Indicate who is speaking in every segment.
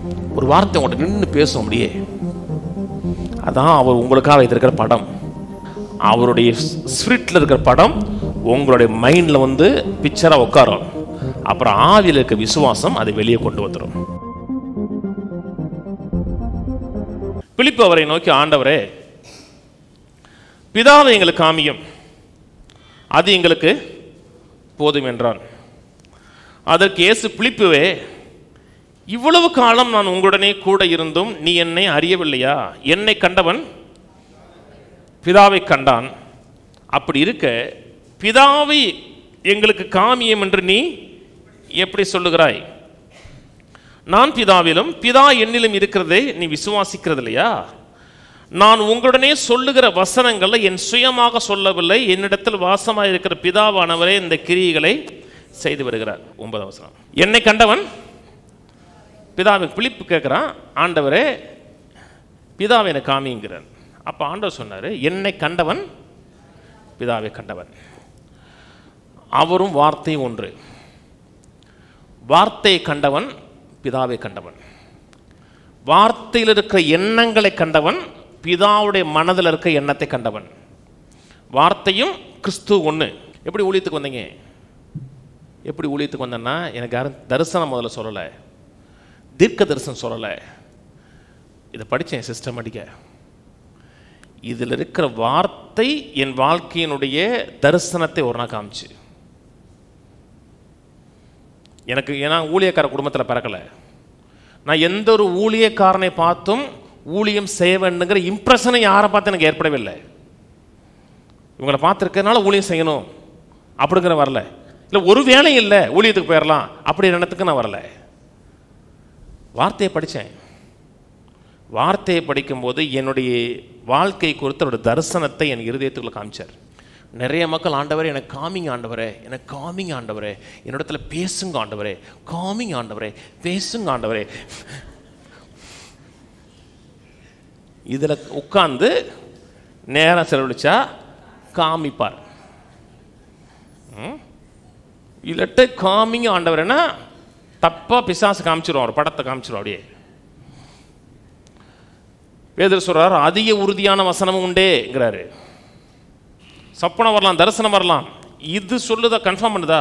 Speaker 1: ஒரு வார்த்தை உங்கள்கிட்ட நின்று பேசும் அப்படியே. அதான் அவர் உங்களுக்காக வைத்திருக்கிற படம். அவருடைய ஸ்பிரிட்ல இருக்கிற படம் உங்களுடைய மைண்ட்ல வந்து பிக்சரா உட்காரும். அப்புறம் ஆவியில் இருக்க விசுவாசம் அதை வெளியே கொண்டு வந்துடும். பிலிப்பு அவரை நோக்கி, ஆண்டவரே, பிதாவை எங்களுக்கு காமியும், அது எங்களுக்கு போதும் என்றான். அதற்கு இயேசு, பிலிப்புவே, இவ்வளவு காலம் நான் உங்களுடனே கூட இருந்தும் நீ என்னை அறியவில்லையா? என்னை கண்டவன் பிதாவை கண்டான். அப்படி இருக்க பிதாவை எங்களுக்கு காமியும் என்று நீ எப்படி சொல்லுகிறாய்? நான் பிதாவிலும் பிதா என்னிலும் இருக்கிறதே நீ விசுவாசிக்கிறது இல்லையா? நான் உங்களுடனே சொல்லுகிற வசனங்களை என் சுயமாக சொல்லவில்லை, என்னிடத்தில் வாசமாக இருக்கிற பிதாவானவரே இந்த கிரியைகளை செய்து வருகிறார். 9ஆம் வசனம். என்னை கண்டவன் பிதாவை. பிலிப்பு கேட்குறான், ஆண்டவரே பிதாவை என்னை காமிங்கிறார். அப்போ ஆண்டவர் சொன்னார், என்னை கண்டவன் பிதாவை கண்டவன். அவரும் வார்த்தை ஒன்று. வார்த்தையை கண்டவன் பிதாவை கண்டவன். வார்த்தையில் இருக்கிற எண்ணங்களை கண்டவன் பிதாவுடைய மனதில் இருக்க எண்ணத்தை கண்டவன். வார்த்தையும் கிறிஸ்து ஒன்று. எப்படி ஊழியத்துக்கு வந்தீங்க? எப்படி ஊழியத்துக்கு வந்தேன்னா, எனக்கு யாரும் தரிசனம் முதல்ல சொல்லலை, தீர்க்க தரிசனம் சொல்லலை. இதை படித்தேன் சிஸ்டமேட்டிக்க. இதில் இருக்கிற வார்த்தை என் வாழ்க்கையினுடைய தரிசனத்தை ஒரு நாள் காமிச்சு எனக்கு. ஏன்னா ஊழியக்கார குடும்பத்தில் பிறக்கலை. நான் எந்த ஒரு ஊழியக்காரனை பார்த்தும் ஊழியம் செய்ய வேண்டுங்கிற இம்ப்ரெஷனை யாரை பார்த்து எனக்கு ஏற்படவே இல்லை. இவங்களை பார்த்துருக்கனால ஊழியம் செய்யணும் அப்படிங்கிற வரல. இல்லை ஒரு வேலையும் இல்லை, ஊழியத்துக்கு போயிடலாம் அப்படி எண்ணத்துக்கு நான் வரல. வார்த்தையை படித்தேன். வார்த்தையை படிக்கும்போது என்னுடைய வாழ்க்கை குறித்த ஒரு தரிசனத்தை என் இருதயத்துக்குள்ள காமிச்சார். நிறைய மக்கள், ஆண்டவரே எனக்கு காமிங்க, ஆண்டவரே எனக்கு காமிங்க, ஆண்டவரே என்னிடத்துல பேசுங்க, ஆண்டவரே காமிங்க, ஆண்டவரே பேசுங்க, ஆண்டவரே. இதில் உட்கார்ந்து நேரம் செலவழிச்சா காமிப்பார். இல்லட்ட காமிங்க ஆண்டவரேன்னா தப்பா பிசாசு காமிச்சிடும், ஒரு படத்தை காமிச்சிடும். அப்படியே வேதர் சொல்றார், அதிக உறுதியான வசனமும் உண்டேங்கிறாரு. சப்பனம் வரலாம், தரிசனம் வரலாம். இது சொல்லுதா, கன்ஃபார்ம் பண்ணுதா?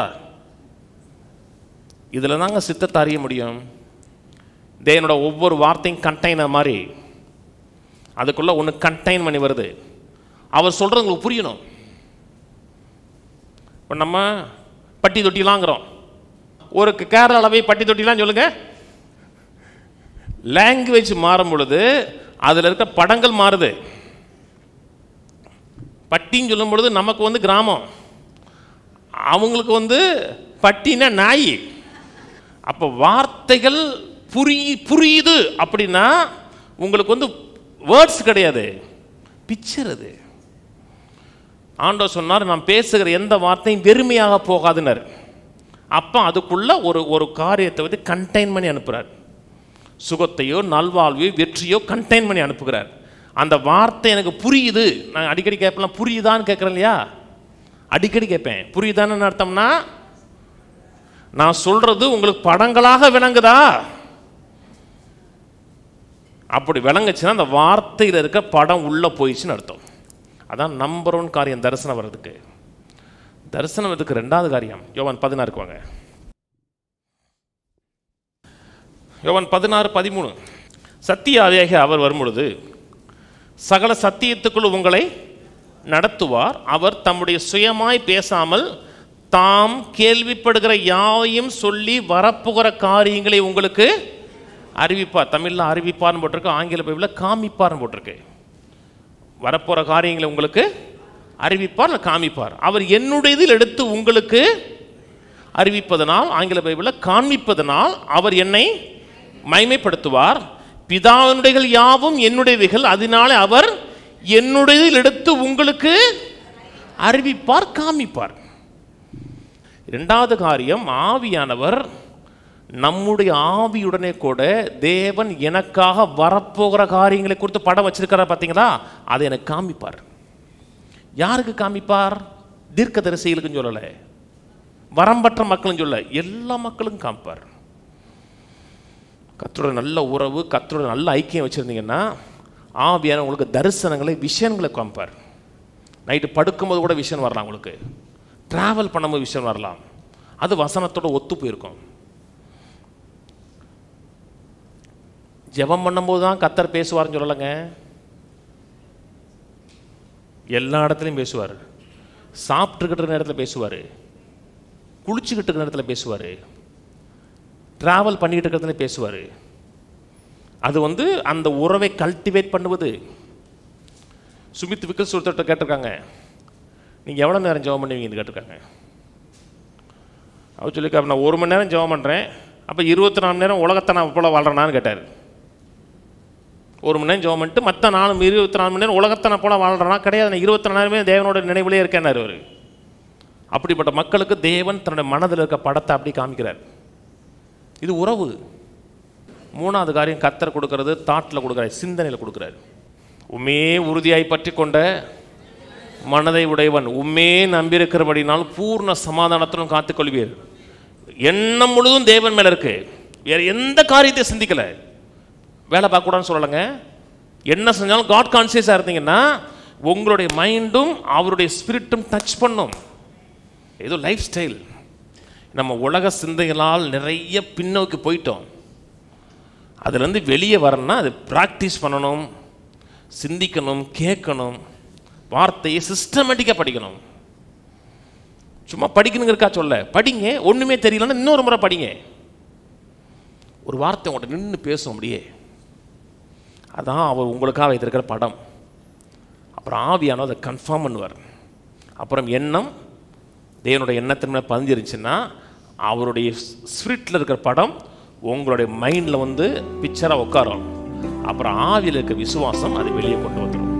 Speaker 1: இதில் தாங்க சித்தத்தை அறிய முடியும். தேவனோட ஒவ்வொரு வார்த்தையும் கண்டெய்னர் மாதிரி, அதுக்குள்ள ஒன்று கண்டெயின் பண்ணி வருது. அவர் சொல்றது உங்களுக்கு புரியணும். இப்போ நம்ம பட்டி தொட்டிலாங்கிறோம். ஒரு கேரளாவை பட்டி தொட்டிலாம் சொல்லுங்க. லாங்குவேஜ் மாறும் பொழுது அதில் இருக்க படங்கள் மாறுது. பட்டின்னு சொல்லும் பொழுது நமக்கு வந்து கிராமம், அவங்களுக்கு வந்து பட்டினா நாய். அப்போ வார்த்தைகள் புரியுது அப்படின்னா உங்களுக்கு வந்து வேர்ட்ஸ் கிடையாது, பிக்சர். அது ஆண்டவர் சொன்னார், நான் பேசுகிற எந்த வார்த்தையும் வெறுமையாக போகாதுன்னார். அப்போ அதுக்குள்ள ஒரு காரியத்தை வந்து கண்டெயின் பண்ணி அனுப்புகிறார். சுகத்தையோ நல்வாழ்வையோ வெற்றியோ கண்டெயின் பண்ணி அனுப்புகிறார். அந்த வார்த்தை எனக்கு புரியுது. நான் அடிக்கடி கேட்பேன், புரியுதான்னு கேட்குறேன் இல்லையா? அடிக்கடி கேட்பேன், புரியுதான்னு அர்த்தம்னா நான் சொல்றது உங்களுக்கு படங்களாக விளங்குதா? அப்படி விளங்குச்சுன்னா அந்த வார்த்தையில் இருக்க படம் உள்ள போயிடுச்சுன்னு அர்த்தம். அதான் நம்பர் 1 காரியம் தரிசனம் வர்றதுக்கு. தரிசனம் வர்றதுக்கு 2வது காரியம் யோவான் 16 வாங்க. யோவான் 16:13. சத்திய ஆவியாக அவர் வரும்பொழுது சகல சத்தியத்துக்குள் உங்களை நடத்துவார். அவர் தம்முடைய சுயமாய் பேசாமல் தாம் கேள்விப்படுகிற யாவையும் சொல்லி வரப்புகிற காரியங்களை உங்களுக்கு அறிவிப்பார். தமிழில் அறிவிப்பார்னு போட்டிருக்கு, ஆங்கில பைபிளில் காமிப்பார்னு போட்டிருக்கு. வரப்போகிற காரியங்களை உங்களுக்கு அறிவிப்பார், காமிப்பார். அவர் என்னுடையதில் எடுத்து உங்களுக்கு அறிவிப்பதனால், ஆங்கில பைபிளில் காண்பிப்பதனால் அவர் என்னை மகிமைப்படுத்துவார். பிதாவினுடையகள் யாவும் என்னுடையவைகள், அதனாலே அவர் என்னுடையதில் எடுத்து உங்களுக்கு அறிவிப்பார், காமிப்பார். 2வது காரியம், ஆவியானவர் நம்முடைய ஆவியுடனே கூட தேவன் எனக்காக வரப்போகிற காரியங்களை குறித்து படம் வச்சிருக்கிறார். பார்த்தீங்களா? அதை எனக்கு காமிப்பார். யாருக்கு காமிப்பார்? தீர்க்கதரிசிகளுக்கும் சொல்லலை, வரம்பற்ற மக்களும் சொல்ல, எல்லா மக்களுக்கும் காமிப்பார். கர்த்தரோட நல்ல உறவு, கர்த்தரோட நல்ல ஐக்கியம் வச்சுருந்தீங்கன்னா ஆவியான உங்களுக்கு தரிசனங்களை, விஷயங்களை காமிப்பார். நைட்டு படுக்கும்போது கூட விஷயம் வரலாம், உங்களுக்கு ட்ராவல் பண்ணும்போது விஷயம் வரலாம். அது வசனத்தோட ஒத்து போயிருக்கும். ஜெபம் பண்ணும்போது தான் கர்த்தர் பேசுவார்னு சொல்லலைங்க. எல்லா இடத்துலையும் பேசுவார். சாப்பிட்டுக்கிட்டு இருக்கிற நேரத்தில் பேசுவார், குளிச்சுக்கிட்டு இருக்கிற நேரத்தில் பேசுவார், ட்ராவல் பண்ணிக்கிட்டு இருக்கிறதுல பேசுவார். அது அந்த உறவை கல்டிவேட் பண்ணுவது. சுமித் விக்கல்ஸ் ஒருத்தர்கிட்ட கேட்டிருக்காங்க, நீங்கள் எவ்வளோ நேரம் ஜெபம் பண்ணுவீங்கன்னு கேட்டிருக்காங்க. அவர் சொல்லியிருக்காரு, நான் 1 மணி நேரம் ஜெபம் பண்ணுறேன். அப்போ 24 மணி நேரம் உலகத்தை நான் போல வாழ்கிறேனான்னு கேட்டார். 1 மணி நேரம் ஜெபம் பண்ணிட்டு மற்ற 24 மணி நேரம் உலகத்தை நான் போல வாழ்கிறேனா? கிடையாது, நான் 24 நேரமே தேவனோட நினைவிலே இருக்கேன்னாரு அவர். அப்படிப்பட்ட மக்களுக்கு தேவன் தன்னுடைய மனதில் இருக்க படத்தை அப்படி காமிக்கிறார். இது உறவு. 3வது காரியம் கர்த்தர் கொடுக்கறது தாட்டில் கொடுக்குறாரு, சிந்தனையில் கொடுக்குறாரு. உம்மே உறுதியாய் பற்றி கொண்ட மனதை உடையவன் உம்மே நம்பியிருக்கிறபடினால் பூர்ண சமாதானத்துடன் காத்துக்கொள்வீர். எண்ணம் முழுதும் தேவன் மேலே இருக்கு, வேற எந்த காரியத்தை சிந்திக்கலை. வேலை பார்க்கக்கூடாதுன்னு சொல்லலைங்க. என்ன செஞ்சாலும் காட் கான்சியஸாக இருந்தீங்கன்னா உங்களுடைய மைண்டும் அவருடைய ஸ்பிரிட்டும் டச் பண்ணும். ஏதோ லைஃப் ஸ்டைல். நம்ம உலக சிந்தைகளால் நிறைய பின்னோக்கி போயிட்டோம். அதுலேருந்து வெளியே வரணும்னா அது ப்ராக்டிஸ் பண்ணணும், சிந்திக்கணும், கேட்கணும், வார்த்தையை சிஸ்டமேட்டிக்காக படிக்கணும். சும்மா படிக்கணுங்கிறக்கா சொல்ல, படிங்க. ஒன்றுமே தெரியலன்னா இன்னொரு முறை படிங்க. ஒரு வார்த்தை உங்கள்கிட்ட நின்று பேசும் அப்படியே. அதான் அவர் உங்களுக்காக வைத்திருக்கிற படம். அப்புறம் ஆவியானோ அதை கன்ஃபார்ம் பண்ணுவார். அப்புறம் எண்ணம் தேவனுடைய எண்ணத்தின் மேலே பதிஞ்சிருச்சுன்னா அவருடைய ஸ்பிரிட்டில் இருக்கிற படம் உங்களுடைய மைண்டில் பிக்சராக உட்காரும். அப்புறம் ஆவியில் இருக்க விசுவாசம் அதை வெளியே கொண்டு வந்துடும்.